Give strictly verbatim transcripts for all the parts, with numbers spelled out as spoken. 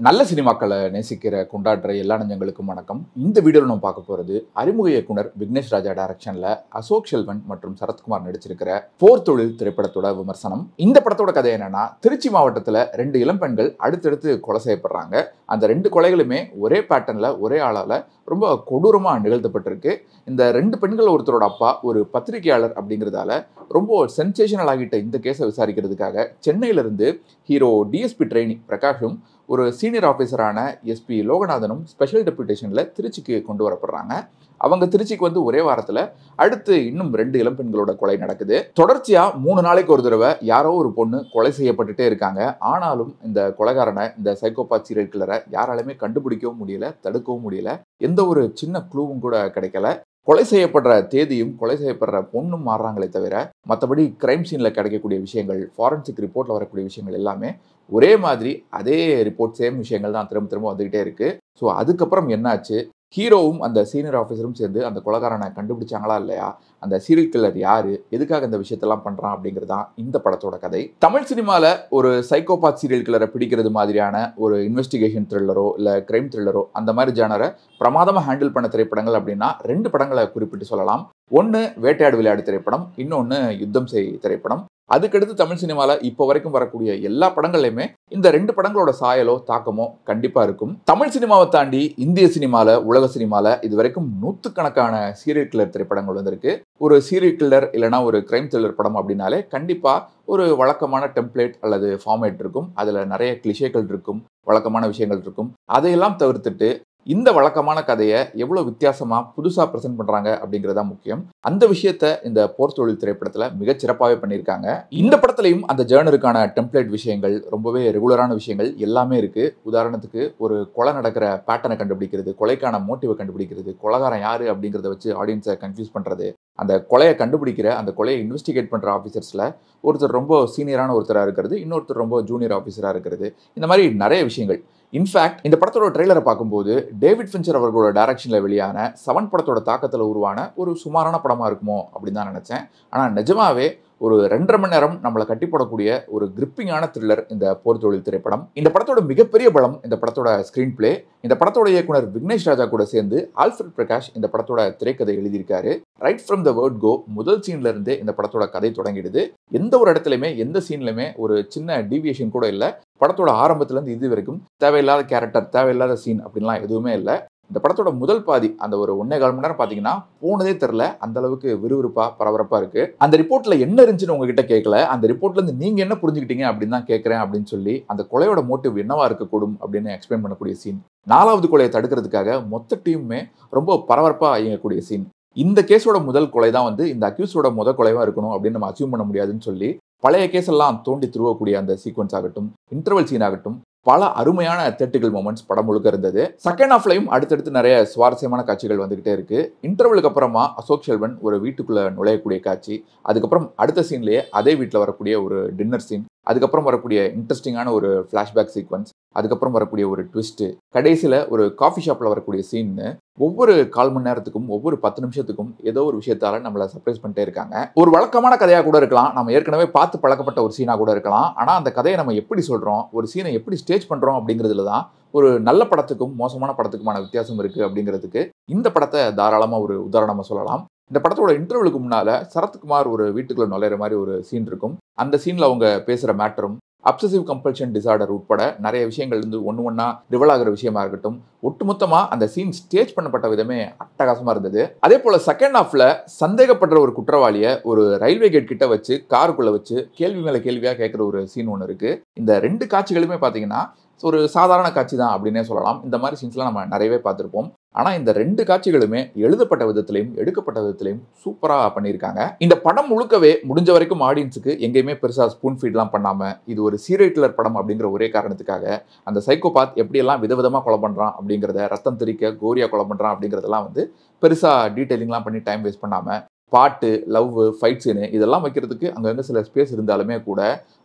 நல்ல சினிமாக்களை நேசிக்கிற கொண்டாடுற எல்லா நெஞ்சங்களுக்கும் வணக்கம். இந்த வீடியோவில் நம்ம பார்க்க போகிறது அறிமுக இயக்குனர் விக்னேஷ் ராஜா டைரக்ஷனில் அசோக் செல்வன் மற்றும் சரத்குமார் நடிச்சிருக்கிற போர் தொழில் திரைப்படத்தோட விமர்சனம். இந்த படத்தோட கதை என்னன்னா, திருச்சி மாவட்டத்தில் ரெண்டு இளம்பெண்கள் அடுத்தடுத்து கொலை செய்யப்படுறாங்க. அந்த ரெண்டு கொலைகளுமே ஒரே பேட்டர்னில் ஒரே ஆளால் ரொம்ப கொடூரமாக நிகழ்த்தப்பட்டிருக்கு. இந்த ரெண்டு பெண்கள் ஒருத்தரோட அப்பா ஒரு பத்திரிகையாளர் அப்படிங்கிறதால ரொம்ப சென்சேஷனல் ஆகிட்ட இந்த கேஸை விசாரிக்கிறதுக்காக சென்னையிலிருந்து ஹீரோ டிஎஸ்பி ட்ரெயினி பிரகாஷும் ஒரு சீனியர் ஆஃபீஸரான எஸ்பி லோகநாதனும் ஸ்பெஷல் டெபுடேஷனில் திருச்சிக்கு கொண்டு வரப்படுறாங்க. அவங்க திருச்சிக்கு வந்து ஒரே வாரத்தில் அடுத்து இன்னும் ரெண்டு இளம்பெண்களோட கொலை நடக்குது. தொடர்ச்சியாக மூணு நாளைக்கு ஒரு தடவை யாரோ ஒரு பொண்ணு கொலை செய்யப்பட்டுட்டே இருக்காங்க. ஆனாலும் இந்த கொலைகாரனை, இந்த சைக்கோபாத் சீரியல் கில்லரை யாராலுமே கண்டுபிடிக்கவும் முடியல, தடுக்கவும் முடியல. எந்த ஒரு சின்ன க்ளூவும் கூட கிடைக்கல. கொலை செய்யப்படுற தேதியும் கொலை செய்யப்படுற பொண்ணும் மாறுறாங்களே தவிர மற்றபடி கிரைம் சீனில் கிடைக்கக்கூடிய விஷயங்கள், ஃபாரன்சிக் ரிப்போர்ட்டில் வரக்கூடிய விஷயங்கள் எல்லாமே ஒரே மாதிரி அதே ரிப்போர்ட், சேம் விஷயங்கள் தான் திரும்ப திரும்ப வந்துகிட்டே இருக்கு. ஸோ அதுக்கப்புறம் என்னாச்சு, ஹீரோவும் அந்த சீனியர் ஆஃபீஸரும் சேர்ந்து அந்த கொலைகாரனை கண்டுபிடிச்சாங்களா இல்லையா, அந்த சீரியல் கில்லர் யாரு, எதுக்காக இந்த விஷயத்தெல்லாம் பண்றான் அப்படிங்கிறது தான் இந்த படத்தோட கதை. தமிழ் சினிமாவில் ஒரு சைக்கோபாத் சீரியல் கில்லரை பிடிக்கிறது மாதிரியான ஒரு இன்வெஸ்டிகேஷன் த்ரில்லரோ இல்லை கிரைம் த்ரில்லரோ அந்த மாதிரி ஜானரை பிரமாதமாக ஹேண்டில் பண்ண திரைப்படங்கள் அப்படின்னா ரெண்டு படங்களை குறிப்பிட்டு சொல்லலாம். ஒன்று வேட்டையாடு விளையாடு திரைப்படம், இன்னொன்று யுத்தம் செய் திரைப்படம். அதுக்கடுத்து தமிழ் சினிமாவில் இப்போ வரைக்கும் வரக்கூடிய எல்லா படங்கள்லையுமே இந்த ரெண்டு படங்களோட சாயலோ தாக்கமோ கண்டிப்பாக இருக்கும். தமிழ் சினிமாவை தாண்டி இந்திய சினிமாவில், உலக சினிமாவில் இது வரைக்கும் நூற்றுக்கணக்கான சீரியல் கில்லர் திரைப்படங்கள் வந்திருக்கு. ஒரு சீரியல் கில்லர் இல்லைனா ஒரு கிரைம் த்ரில்லர் படம் அப்படின்னாலே கண்டிப்பாக ஒரு வழக்கமான டெம்ப்ளேட் அல்லது ஃபார்மேட் இருக்கும். அதில் நிறைய கிளிஷேக்கள் இருக்கும், வழக்கமான விஷயங்கள் இருக்கும். அதையெல்லாம் தவிர்த்துட்டு இந்த வழக்கமான கதையை எவ்வளோ வித்தியாசமாக புதுசாக ப்ரெசென்ட் பண்ணுறாங்க அப்படிங்கிறதா முக்கியம். அந்த விஷயத்த இந்த போர் தொழில் திரைப்படத்தில் மிகச் சிறப்பாகவே பண்ணியிருக்காங்க. இந்த படத்துலையும் அந்த ஜேர்னருக்கான டெம்ப்ளேட் விஷயங்கள், ரொம்பவே ரெகுலரான விஷயங்கள் எல்லாமே இருக்குது. உதாரணத்துக்கு ஒரு கொலை நடக்கிற பேட்டர்னை கண்டுபிடிக்கிறது, கொலைக்கான மோட்டிவை கண்டுபிடிக்கிறது, கொலைகாரன் யார் அப்படிங்கிறத வச்சு ஆடியன்ஸை கன்ஃபியூஸ் பண்ணுறது, அந்த கொலையை கண்டுபிடிக்கிற, அந்த கொலையை இன்வெஸ்டிகேட் பண்ணுற ஆஃபீஸர்ஸில் ஒருத்தர் ரொம்ப சீனியரான ஒருத்தராக இருக்கிறது, இன்னொருத்தர் ரொம்ப ஜூனியர் ஆஃபீஸராக இருக்கிறது, இந்த மாதிரி நிறைய விஷயங்கள். இன்ஃபேக்ட் இந்த படத்தோட ட்ரெய்லரை பார்க்கும்போது டேவிட் ஃபின்ச்சர் அவர்களோட டைரக்ஷனில் வெளியான செவன் படத்தோட தாக்கத்தில் உருவான ஒரு சுமாரான படமாக இருக்குமோ அப்படின்னு தான் நினச்சேன். ஆனால் நிஜமாவே ஒரு ரெண்டரை மணி நேரம் நம்மளை கட்டி போடக்கூடிய ஒரு கிரிப்பிங்கான த்ரில்லர் இந்த போர் தொழில் திரைப்படம். இந்த படத்தோட மிகப்பெரிய பலம் இந்த படத்தோட ஸ்க்ரீன் பிளே. இந்த படத்தோட இயக்குனர் விக்னேஷ் ராஜா கூட சேர்ந்து ஆல்ஃபிரட் பிரகாஷ் இந்த படத்தோட திரைக்கதை எழுதியிருக்காரு. Right from the word go முதல் சீன்ல இருந்தே இந்த படத்தோட கதை தொடங்கிடுது. எந்த ஒரு இடத்துலையுமே, எந்த சீன்லையுமே ஒரு சின்ன டீவியேஷன் கூட இல்லை. படத்தோட ஆரம்பத்துலேருந்து இது வரைக்கும் தேவையில்லாத கேரக்டர், தேவையில்லாத சீன் அப்படின்லாம் எதுவுமே இல்லை. இந்த படத்தோட முதல் பாதி, அந்த ஒரு ஒன்னே கால் மணி நேரம் பார்த்தீங்கன்னா போனதே தெரில, அந்த அளவுக்கு விறுவிறுப்பா பரபரப்பா இருக்கு. அந்த ரிப்போர்ட்ல என்ன இருந்துச்சுன்னு உங்ககிட்ட கேட்கல, அந்த ரிப்போர்ட்ல இருந்து நீங்க என்ன புரிஞ்சுக்கிட்டீங்க அப்படின்னு தான் கேட்கறேன் அப்படின்னு சொல்லி அந்த கொலையோட மோட்டிவ் என்னவா இருக்கக்கூடும் அப்படின்னு எக்ஸ்பிளைன் பண்ணக்கூடிய சீன். நாலாவது கொலையை தடுக்கிறதுக்காக மொத்த டீமுமே ரொம்ப பரபரப்பா இயங்கக்கூடிய சீன். இந்த கேஸோட முதல் கொலை தான் வந்து இந்த அக்யூஸோட முதல் கொலைவா இருக்கணும் அப்படின்னு நம்ம அசியூம் பண்ண முடியாதுன்னு சொல்லி பழைய கேஸ் எல்லாம் தோண்டி துருவக்கூடிய அந்த சீக்வன்ஸ் ஆகட்டும், இன்டர்வல் சீன் ஆகட்டும், பல அருமையான தியேட்டரிக்கல் மொமெண்ட்ஸ் படம் முழுக்க இருந்தது. செகண்ட் ஹாஃப்லையும் அடுத்தடுத்து நிறைய சுவாரஸ்யமான காட்சிகள் வந்துகிட்டே இருக்கு. இன்டர்வலுக்கு அப்புறமா அசோக் செல்வன் ஒரு வீட்டுக்குள்ள நுழையக்கூடிய காட்சி, அதுக்கப்புறம் அடுத்த சீன்லேயே அதே வீட்டில் வரக்கூடிய ஒரு டின்னர் சீன், அதுக்கப்புறம் வரக்கூடிய இன்ட்ரெஸ்டிங்கான ஒரு ஃப்ளாஷ்பேக் சீக்வன்ஸ், அதுக்கப்புறம் வரக்கூடிய ஒரு ட்விஸ்ட், கடைசியில் ஒரு காஃபி ஷாப்பில் வரக்கூடிய சீன்னு ஒவ்வொரு கால் மணி நேரத்துக்கும் ஒவ்வொரு பத்து நிமிஷத்துக்கும் ஏதோ ஒரு விஷயத்தால நம்மளை சர்ப்ரைஸ் பண்ணிட்டே இருக்காங்க. ஒரு வழக்கமான கதையாக கூட இருக்கலாம், நம்ம ஏற்கனவே பார்த்து பழக்கப்பட்ட ஒரு சீனாக கூட இருக்கலாம். ஆனால் அந்த கதையை நம்ம எப்படி சொல்கிறோம், ஒரு சீனை எப்படி ஸ்டேஜ் பண்ணுறோம் அப்படிங்கிறதுல தான் ஒரு நல்ல படத்துக்கும் மோசமான படத்துக்குமான வித்தியாசம் இருக்குது அப்படிங்கிறதுக்கு இந்த படத்தை தாராளமாக ஒரு உதாரணமாக சொல்லலாம். இந்த படத்தோட இன்டர்வலுக்கு முன்னால் சரத்குமார் ஒரு வீட்டுக்குள்ளே நுழையிற மாதிரி ஒரு சீன் இருக்கும். அந்த சீனில் அவங்க பேசுகிற மேட்டரும், அப்சசிவ் கம்பல்ஷன் டிசார்டர் உட்பட நிறைய விஷயங்கள் இருந்து ஒன்று ஒன்றா ரிவல் ஆகிற விஷயமா இருக்கட்டும், ஒட்டுமொத்தமாக அந்த சீன் ஸ்டேஜ் பண்ணப்பட்ட விதமே அட்டகாசமாக இருந்தது. அதே போல் செகண்ட் ஹாஃபில் சந்தேகப்படுற ஒரு குற்றவாளியை ஒரு ரயில்வே கேட் கிட்ட வச்சு காருக்குள்ளே வச்சு கேள்வி மேலே கேள்வியாக கேட்குற ஒரு சீன் ஒன்று இருக்குது. இந்த ரெண்டு காட்சிகளுமே பார்த்தீங்கன்னா ஒரு சாதாரண காட்சி தான் அப்படின்னே சொல்லலாம். இந்த மாதிரி சீன்ஸ்லாம் நம்ம நிறையவே பார்த்துருப்போம். ஆனால் இந்த ரெண்டு காட்சிகளுமே எழுதப்பட்ட விதத்திலையும் எடுக்கப்பட்ட விதத்திலையும் சூப்பராக பண்ணியிருக்காங்க. இந்த படம் முழுக்கவே முடிஞ்ச வரைக்கும் ஆடியன்ஸுக்கு எங்கேயுமே பெருசாக ஸ்பூன் ஃபீட்லாம் பண்ணாமல், இது ஒரு சீரியல் கில்லர் படம் அப்படிங்கிற ஒரே காரணத்துக்காக அந்த சைக்கோபாத் எப்படியெல்லாம் விதவிதமாக கொலை பண்ணுறான் அப்படிங்கிறத, ரத்தம் தெரிக்க கோரியா கொலை பண்ணுறான் அப்படிங்கிறதெல்லாம் வந்து பெருசாக டீட்டெயிலிங்லாம் பண்ணி டைம் வேஸ்ட் பண்ணாமல், பாட்டு, லவ், ஃபைட் சீனு இதெல்லாம் வைக்கிறதுக்கு அங்கங்கே சில ஸ்பேஸ் இருந்தாலுமே கூட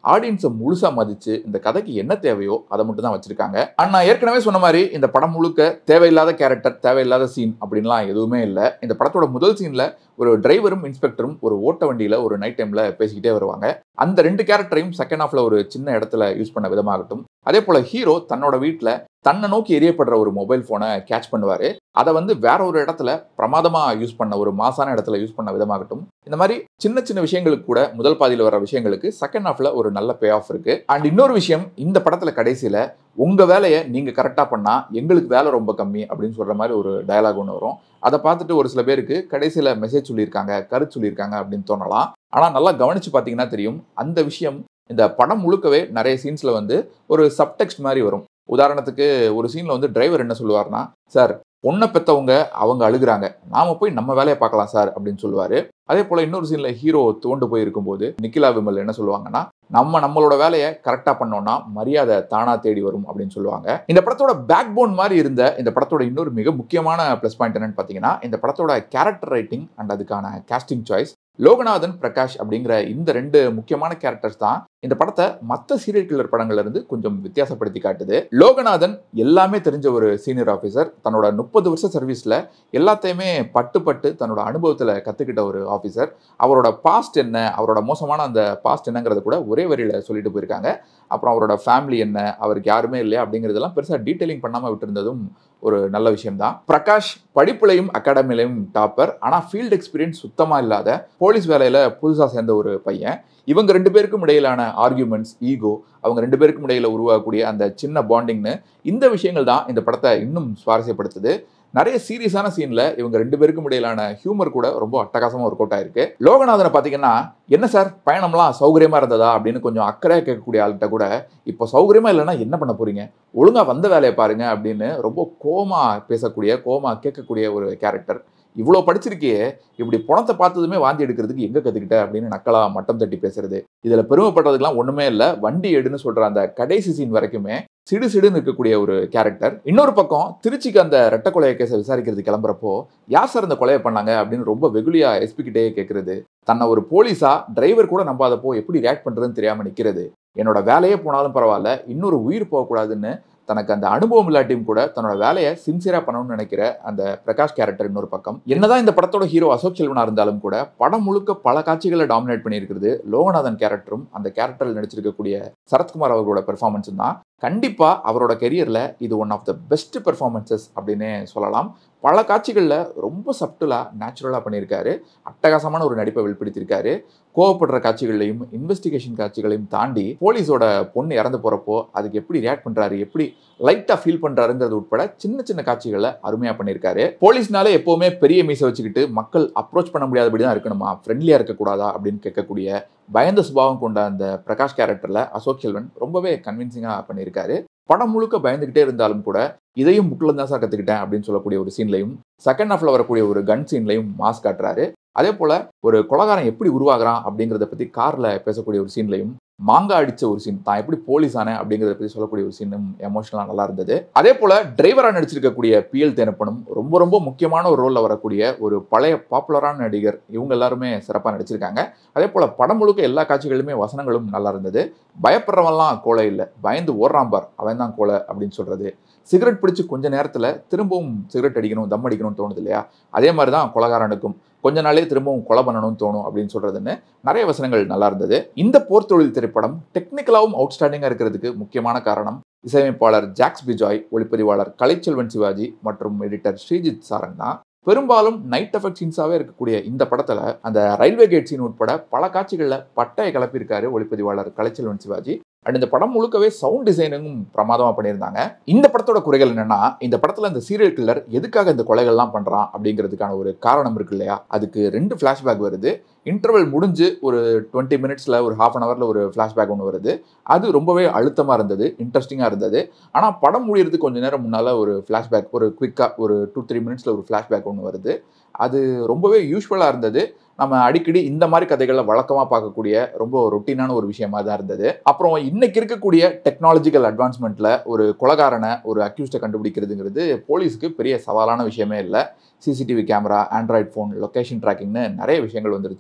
ஆடியன்ஸை முழுசா மதிச்சு இந்த கதைக்கு என்ன தேவையோ அதை மட்டும் தான் வச்சிருக்காங்க. அண்ட் நான் ஏற்கனவே சொன்ன மாதிரி இந்த படம் முழுக்க தேவையில்லாத கேரக்டர், தேவையில்லாத சீன் அப்படின்லாம் எதுவுமே இல்லை. இந்த படத்தோட முதல் சீன்ல ஒரு டிரைவரும் இன்ஸ்பெக்டரும் ஒரு ஓட்ட வண்டியில ஒரு நைட் டைம்ல பேசிக்கிட்டே வருவாங்க. அந்த ரெண்டு கேரக்டரையும் செகண்ட் ஹாஃப்ல ஒரு சின்ன இடத்துல யூஸ் பண்ண விதமாகட்டும், அதே போல ஹீரோ தன்னோட வீட்டில் தன்னை நோக்கி எரியப்படுற ஒரு மொபைல் போனை கேட்ச் பண்ணுவாரு. அதை வந்து வேற ஒரு இடத்துல பிரமாதமா யூஸ் பண்ண ஒரு மாசான இடத்துல யூஸ் பண்ண விதமாகட்டும், இந்த மாதிரி சின்ன சின்ன விஷயங்களுக்கு கூட முதல் பாதியில் வர விஷயங்களுக்கு செகண்ட் ஹாஃப்ல ஒரு நல்ல பே ஆஃப் இருக்கு. அண்ட் இன்னொரு விஷயம், இந்த படத்துல கடைசியில உங்க வேலையை நீங்க கரெக்டா பண்ணா எங்களுக்கு வேலை ரொம்ப கம்மி அப்படின்னு சொல்ற மாதிரி ஒரு டயலாக் ஒன்று வரும். அதை பார்த்துட்டு ஒரு சில பேருக்கு கடைசியில மெசேஜ் சொல்லியிருக்காங்க, கருத்து சொல்லியிருக்காங்க அப்படின்னு தோணலாம். ஆனா நல்லா கவனிச்சு பார்த்தீங்கன்னா தெரியும், அந்த விஷயம் இந்த படம் முழுக்கவே நிறைய சீன்ஸ்ல வந்து ஒரு சப்டெக்ஸ்ட் மாதிரி வரும். உதாரணத்துக்கு ஒரு சீன்ல வந்து டிரைவர் என்ன சொல்லுவார்னா, சார் பொண்ணை பெற்றவங்க அவங்க அழுகுறாங்க, நாம போய் நம்ம வேலையை பார்க்கலாம் சார் அப்படின்னு சொல்லுவாரு. அதே போல இன்னொரு சீன்ல ஹீரோ தோண்டு போய் இருக்கும்போது நிக்கிலா விமல் என்ன சொல்லுவாங்கன்னா, நம்ம நம்மளோட வேலையை கரெக்டா பண்ணோம்னா மரியாதை தானா தேடி வரும் அப்படின்னு சொல்லுவாங்க. இந்த படத்தோட பேக் போன் மாதிரி இருந்த இந்த படத்தோட இன்னொரு மிக முக்கியமான பிளஸ் பாயிண்ட் என்னன்னு பாத்தீங்கன்னா, இந்த படத்தோட கேரக்டர் ரைட்டிங் அண்ட் அதுக்கான காஸ்டிங் சாய்ஸ். லோகநாதன், பிரகாஷ் அப்படிங்கிற இந்த ரெண்டு முக்கியமான கேரக்டர்ஸ் தான் இந்த படத்தை மற்ற சீரியல் கில்லர் படங்கள்ல இருந்து கொஞ்சம் வித்தியாசப்படுத்தி காட்டுது. லோகநாதன் எல்லாமே தெரிஞ்ச ஒரு சீனியர் ஆஃபீஸர், தன்னோட முப்பது வருஷ சர்வீஸ்ல எல்லாத்தையுமே பட்டு பட்டு தன்னோட அனுபவத்துல கத்துக்கிட்ட ஒரு ஆஃபீஸர். அவரோட பாஸ்ட் என்ன, அவரோட மோசமான அந்த பாஸ்ட் என்னங்கிறத கூட ஒரே வரியில சொல்லிட்டு போயிருக்காங்க. அப்புறம் அவரோட ஃபேமிலி என்ன, அவருக்கு யாருமே இல்லையா அப்படிங்கிறதெல்லாம் பெருசா டீட்டெயிலிங் பண்ணாம விட்டுருந்ததும் ஒரு நல்ல விஷயம் தான். பிரகாஷ் படிப்புலையும் அகாடமிலையும் டாப்பர், ஆனா ஃபீல்டு எக்ஸ்பீரியன்ஸ் சுத்தமா இல்லாத போலீஸ் வேலையில புதுசா சேர்ந்த ஒரு பையன். இவங்க ரெண்டு பேருக்கும் இடையிலான ஆர்கியூமெண்ட்ஸ், ஈகோ, அவங்க ரெண்டு பேருக்கும் இடையில உருவாகக்கூடிய அந்த சின்ன பாண்டிங்னு இந்த விஷயங்கள் தான் இந்த படத்தை இன்னும் சுவாரஸ்யப்படுத்துது. நிறைய சீரியஸான சீன்ல இவங்க ரெண்டு பேருக்கும் இடையிலான ஹியூமர் கூட ரொம்ப அட்டகாசமா ஒர்க் அவுட் ஆயிருக்கு. லோகநாதனை பாத்தீங்கன்னா, என்ன சார் பயணம்லாம் சௌகரியமா இருந்ததா அப்படின்னு கொஞ்சம் அக்கறையா கேட்கக்கூடிய ஆள்கிட்ட கூட, இப்போ சௌகரியமா இல்லைன்னா என்ன பண்ண போறீங்க, ஒழுங்கா வந்த வேலையை பாருங்க அப்படின்னு ரொம்ப கோமா பேசக்கூடிய, கோமா கேட்கக்கூடிய ஒரு கேரக்டர். இவ்வளோ படிச்சிருக்கியே, இப்படி பணத்தை பார்த்ததுமே வாந்தி எடுக்கிறதுக்கு எங்க கத்துக்கிட்ட அப்படின்னு நக்கலா மட்டம் தட்டி பேசுறது. இதுல பெருமைப்படுறதுக்கெல்லாம் ஒண்ணுமே இல்லை. வண்டி எடுன்னு சொல்ற அந்த கடைசி சீன் வரைக்குமே சிடு சிடுன்னு இருக்கக்கூடிய ஒரு கேரக்டர். இன்னொரு பக்கம் திருச்சிக்கு அந்த ரெட்ட கொலைய கேஸை விசாரிக்கிறது கிளம்புறப்போ, யார் சார் இந்த கொலையை பண்ணாங்க அப்படின்னு ரொம்ப வெகுளியா எஸ்பி கிட்டே கேட்கறது. தன்னை ஒரு போலீஸா டிரைவர் கூட நம்பாதப்போ எப்படி ரியாக்ட் பண்றதுன்னு தெரியாம நிக்கிறது. என்னோட வேலையே போனாலும் பரவாயில்ல, இன்னொரு உயிர் போகக்கூடாதுன்னு தனக்கு அந்த அனுபவம் இல்லாட்டியும் கூட தன்னோட வேலையை சின்சியரா பண்ணணும்னு நினைக்கிற அந்த பிரகாஷ் கேரக்டர் இன்னொரு பக்கம். என்னதான் இந்த படத்தோட ஹீரோ அசோக் செல்வனா இருந்தாலும் கூட படம் முழுக்க பல காட்சிகளை டாமினேட் பண்ணியிருக்கிறது லோகநாதன் கேரக்டரும் அந்த கேரக்டரில் நடிச்சிருக்கக்கூடிய சரத்குமார் அவர்களோட பெர்ஃபார்மன்ஸும் தான். கண்டிப்பா அவரோட கெரியர்ல இது one of the best performances அப்படின்னே சொல்லலாம். பல காட்சிகளில் ரொம்ப சப்டிலா நேச்சுரலா பண்ணியிருக்காரு. அட்டகாசமான ஒரு நடிப்பை வெளிப்படுத்தியிருக்காரு. கோவப்படுற காட்சிகளையும் இன்வெஸ்டிகேஷன் காட்சிகளையும் தாண்டி போலீஸோட பொண்ணு இறந்து போறப்போ அதுக்கு எப்படி ரியாக்ட் பண்றாரு, எப்படி லைட்டா ஃபீல் பண்றாருங்கிறது உட்பட சின்ன சின்ன காட்சிகளை அருமையா பண்ணியிருக்காரு. போலீஸ்னாலே எப்பவுமே பெரிய மீசை வச்சுக்கிட்டு மக்கள் அப்ரோச் பண்ண முடியாதபடி தான் இருக்கணுமா, ஃப்ரெண்ட்லியா இருக்கக்கூடாதா அப்படின்னு கேட்கக்கூடிய பயந்த சுபாவம் கொண்ட அந்த பிரகாஷ் கேரக்டர்ல அசோக் செல்வன் ரொம்பவே கன்வின்சிங்கா பண்ணியிருக்காரு. படம் முழுக்க பயந்துகிட்டே இருந்தாலும் கூட இதையும் புக்ல தான் சார் கத்துக்கிட்டேன் அப்படின்னு சொல்லக்கூடிய ஒரு சீன்லையும், செகண்ட் ஹாஃப்ல வரக்கூடிய ஒரு கன் சீன்லையும் மாஸ் காட்டுறாரு. அதே போல ஒரு கொலைகாரன் எப்படி உருவாகிறான் அப்படிங்கிறத பத்தி கார்ல பேசக்கூடிய ஒரு சீன்லையும், மாங்கா அடிச்ச ஒரு சீன், தான் எப்படி போலீஸ் ஆனேன் அப்படிங்கிறத பத்தி சொல்லக்கூடிய ஒரு சீனும் எமோஷனலா நல்லா இருந்தது. அதே போல டிரைவரா நடிச்சிருக்கக்கூடிய பி எல் தேனப்பனும் ரொம்ப ரொம்ப முக்கியமான ஒரு ரோல்ல வரக்கூடிய ஒரு பழைய பாப்புலரான நடிகர். இவங்க எல்லாருமே சிறப்பாக நடிச்சிருக்காங்க. அதே போல படம் முழுக்க எல்லா காட்சிகளுமே வசனங்களும் நல்லா இருந்தது. பயப்படுறவன்லாம் கோலை இல்லை, பயந்து ஓடுறான் பார் அவன் தான் கோலை அப்படின்னு சொல்றது. சிகரெட் பிடிச்சு கொஞ்ச நேரத்துல திரும்பவும் சிகரெட் அடிக்கணும், தம் அடிக்கணும்னு தோணுது இல்லையா, அதே மாதிரி தான் கொலைகாரனுக்கும் கொஞ்ச நாளே திரும்பவும் கொலை பண்ணணும்னு தோணும் அப்படின்னு சொல்றதுன்னு நிறைய வசனங்கள் நல்லா இருந்தது. இந்த போர் தொழில் திரைப்படம் டெக்னிக்கலாவும் அவுட்ஸ்டாண்டிங்கா இருக்கிறதுக்கு முக்கியமான காரணம் இசையமைப்பாளர் ஜாக்ஸ் பிஜாய், ஒளிப்பதிவாளர் கலைச்செல்வன் சிவாஜி மற்றும் எடிட்டர் ஸ்ரீஜித் சாரங் தான். பெரும்பாலும் நைட் எஃபெக்ட் சீன்ஸாவே இருக்கக்கூடிய இந்த படத்துல அந்த ரயில்வே கேட் சீன் உட்பட பல காட்சிகளில் பட்டையை கிளப்பியிருக்காரு ஒளிப்பதிவாளர் கலைச்செல்வன் சிவாஜி. அண்ட் இந்த படம் முழுக்கவே சவுண்ட் டிசைனிங்கும் பிரமாதமா பண்ணியிருந்தாங்க. இந்த படத்தோட குறைகள் என்னன்னா, இந்த படத்துல இந்த சீரியல் கில்லர் எதுக்காக இந்த கொலைகள்லாம் பண்றான் அப்படிங்கிறதுக்கான ஒரு காரணம் இருக்கு இல்லையா, அதுக்கு ரெண்டு ஃபிளாஷ்பேக் வருது. இன்டர்வல் முடிஞ்சு ஒரு டுவெண்ட்டி மினிட்ஸ்ல ஒரு ஹாஃப் அன் ஹவர்ல ஒரு ஃபிளாஷ்பேக் ஒன்று வருது. அது ரொம்பவே அழுத்தமா இருந்தது, இன்ட்ரெஸ்டிங்கா இருந்தது. ஆனா படம் முடியறதுக்கு கொஞ்ச நேரம் முன்னால ஒரு ஃபிளாஷ்பேக், ஒரு குவிக்கா ஒரு டூ த்ரீ மினிட்ஸ்ல ஒரு ஃபிளாஷ்பேக் ஒன்று வருது. அது ரொம்பவே யூஸ்வலா இருந்தது. நம்ம அடிக்கடி இந்த மாதிரி கதைகளை வழக்கமா பார்க்கக்கூடிய ரொம்ப ரொட்டீனான ஒரு விஷயமா தான் இருந்தது. அப்புறம் இன்னைக்கு இருக்கக்கூடிய டெக்னாலஜிக்கல் அட்வான்ஸ்மெண்ட்ல ஒரு கொலைகாரனை, ஒரு அக்யூஸ்டை கண்டுபிடிக்கிறதுங்கிறது போலீஸுக்கு பெரிய சவாலான விஷயமே இல்லை. CCTV camera, android phone, location ட்ராக்கிங்னு நிறைய விஷயங்கள் வந்துருச்சு.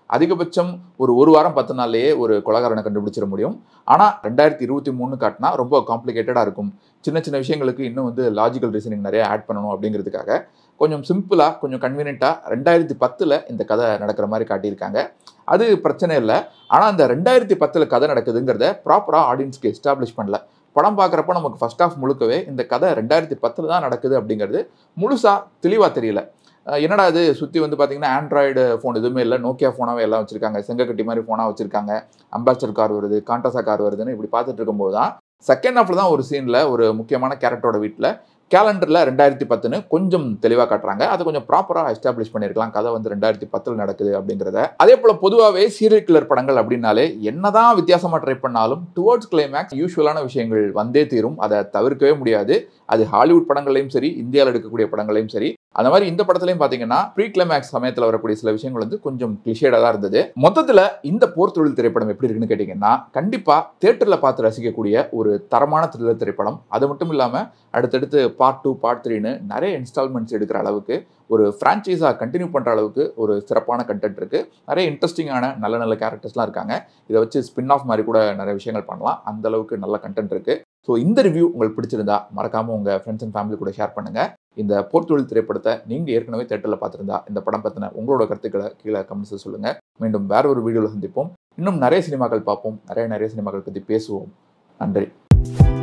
அதிகபட்சம் ஒரு ஒரு வாரம் பத்து நாள்லேயே ஒரு கொலைகாரனை கண்டுபிடிச்சிட முடியும். ஆனால் ரெண்டாயிரத்தி இருபத்தி மூணு காட்டினா ரொம்ப காம்ப்ளிகேட்டடாக இருக்கும். சின்ன சின்ன விஷயங்களுக்கு இன்னும் வந்து லாஜிக்கல் ரீசனிங் நிறைய ஆட் பண்ணணும் அப்படிங்கிறதுக்காக கொஞ்சம் சிம்பிளாக கொஞ்சம் கன்வீனியண்ட்டாக ரெண்டாயிரத்தி பத்தில் இந்த கதை நடக்கிற மாதிரி காட்டியிருக்காங்க. அது பிரச்சனை இல்லை. ஆனால் அந்த ரெண்டாயிரத்தி பத்தில் கதை நடக்குதுங்கிறத ப்ராப்பராக ஆடியன்ஸ்க்கு எஸ்டாப்ளிஷ் பண்ணல. படம் பார்க்குறப்ப நமக்கு ஃபர்ஸ்ட் ஆஃப் முழுக்கவே இந்த கதை ரெண்டாயிரத்தி பத்தில் தான் நடக்குது அப்படிங்கிறது முழுசாக தெளிவாக தெரியல. என்னடா இது சுற்றி வந்து பார்த்தீங்கன்னா ஆண்ட்ராய்டு ஃபோன் எதுவுமே இல்லை, நோக்கியா ஃபோனாகவே எல்லாம் வச்சுருக்காங்க, செங்கக்கட்டி மாதிரி ஃபோனாக வச்சுருக்காங்க, அம்பாஸ்டர் கார் வருது, கான்டாசா கார் வருதுன்னு இப்படி பார்த்துட்டு இருக்கும்போது தான் செகண்ட் ஹாஃபில் தான் ஒரு சீனில் ஒரு முக்கியமான கேரக்டரோட வீட்டில் கேலண்டரில் ரெண்டாயிரத்தி பத்துன்னு கொஞ்சம் தெளிவாக காட்டுறாங்க. அதை கொஞ்சம் ப்ராப்பராக எஸ்டாப்ளிஷ் பண்ணியிருக்கலாம். கதை வந்து ரெண்டாயிரத்தி பத்தில் நடக்குது அப்படிங்கிறத. அதே போல் பொதுவாகவே சீரியல் கில்லர் படங்கள் அப்படின்னாலே என்னதான் வித்தியாசமாக ட்ரை பண்ணாலும் டுவர்ட்ஸ் கிளைமேக்ஸ் யூஸ்வலான விஷயங்கள் வந்தே தீரும். அதை தவிர்க்கவே முடியாது. அது ஹாலிவுட் படங்களையும் சரி, இந்தியாவில் எடுக்கக்கூடிய படங்களையும் சரி. அந்த மாதிரி இந்த படத்துலையும் பார்த்தீங்கன்னா ப்ரீ கிளைமேக்ஸ் சமயத்தில் வரக்கூடிய சில விஷயங்கள் வந்து கொஞ்சம் கிளிஷேடாக தான் இருந்தது. மொத்தத்தில் இந்த போர் தொழில் திரைப்படம் எப்படி இருக்குன்னு கேட்டிங்கன்னா, கண்டிப்பாக தேட்டரில் பார்த்து ரசிக்கக்கூடிய ஒரு தரமான த்ரில்லர் திரைப்படம். அது மட்டும் இல்லாமல் அடுத்தடுத்து பார்ட் டூ பார்ட் த்ரீன்னு நிறைய இன்ஸ்டால்மெண்ட்ஸ் எடுக்கிற அளவுக்கு ஒரு ஃப்ரான்ச்சைஸாக கண்டினியூ பண்ணுற அளவுக்கு ஒரு சிறப்பான கண்டென்ட் இருக்குது. நிறைய இன்ட்ரெஸ்டிங்கான நல்ல நல்ல கேரக்டர்ஸ்லாம் இருக்காங்க. இதை வச்சு ஸ்பின் ஆஃப் மாதிரி கூட நிறைய விஷயங்கள் பண்ணலாம். அந்த அளவுக்கு நல்ல கண்டென்ட் இருக்குது. ஸோ இந்த ரிவ்யூ உங்களுக்கு பிடிச்சிருந்தா மறக்காமல் உங்கள் ஃப்ரெண்ட்ஸ் அண்ட் ஃபேமிலி கூட ஷேர் பண்ணுங்கள். இந்த போர் தொழில் திரைப்படத்தை நீங்கள் ஏற்கனவே தேட்டரில் பார்த்துருந்தா இந்த படம் பற்றின உங்களோட கருத்துக்களை கீழே கமெண்ட்ஸில் சொல்லுங்கள். மீண்டும் வேற ஒரு வீடியோவில் சந்திப்போம். இன்னும் நிறைய சினிமாக்கள் பார்ப்போம். நிறைய நிறைய சினிமாக்கள் பற்றி பேசுவோம். நன்றி.